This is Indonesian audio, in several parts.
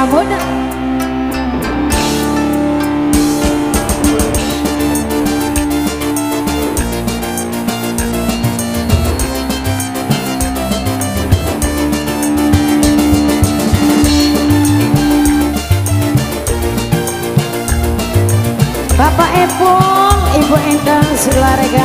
Krisna Muda. Bapak Epung, Ibu Endang Sularega,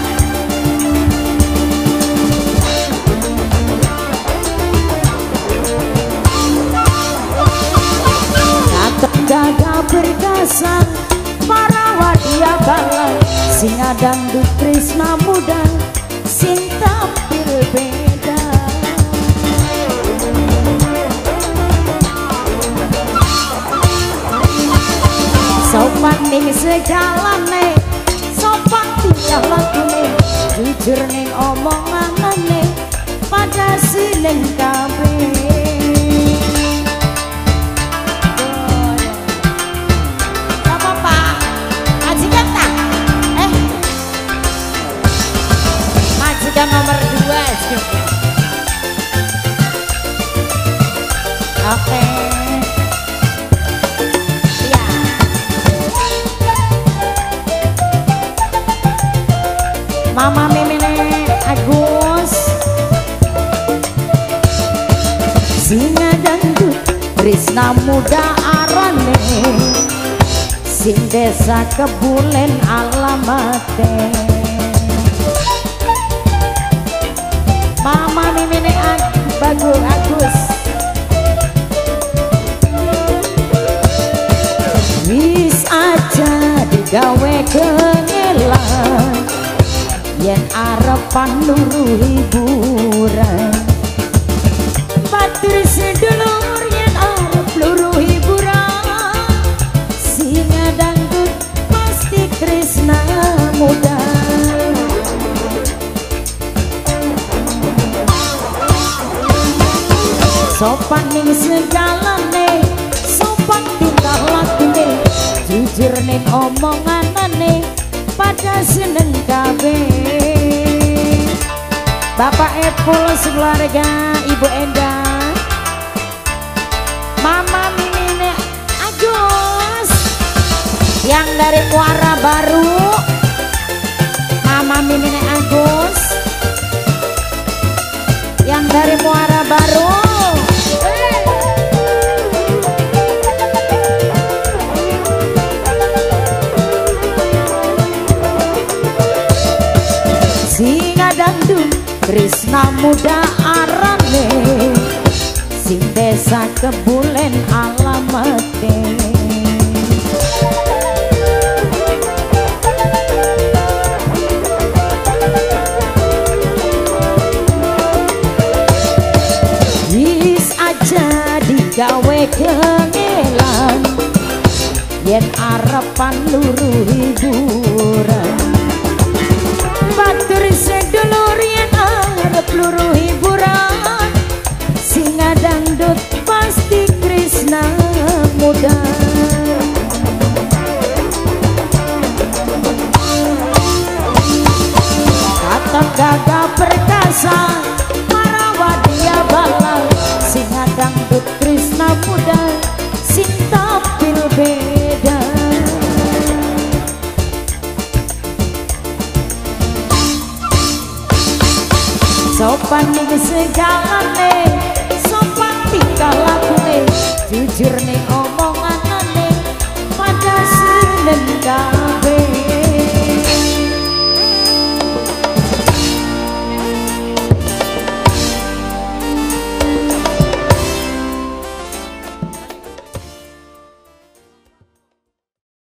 datang gagah perkasa para wadia bala, singa dangdut Krisna Muda, sing tampil beda. Sopan ning sejalane, sopan tingkah lakune, jujur ning omongane, pada sineng kabeh. Apa Pak? Majikan tak? Majikan nomor 2. Oke. Mama Mimine Agus, singa dangdut Krisna Muda arane, sing desa Kebulen alamate. Mama Mimine Agus, wis aja digawe kengelan, yen arepan luru hiburan. Batur sedulur yen arep luru hiburan, singa dangdut pasti Krisna Muda. Sopan ning segalane, sopan tingkah lakune, jujur ning omonganane, pada seneng kabeh. Bapak Epul sekeluarga, Ibu Endang, Mama Mimine Agus, yang dari Muara Baru, Mama Mimine Agus, yang dari Muara Baru. Singa dangdut Krisna Muda arane, sing desa Kebulen alamate. Wis aja digawe kengelan, yen arepan luru hiburan. Batur sedulur yen arep luru hiburan, singa dangdut pasti Krisna Muda. Kata gagah perkasa para wadia bala, singa dangdut Krisna Muda, sing tampil beda. Sopan ning segalane, sopan tingkah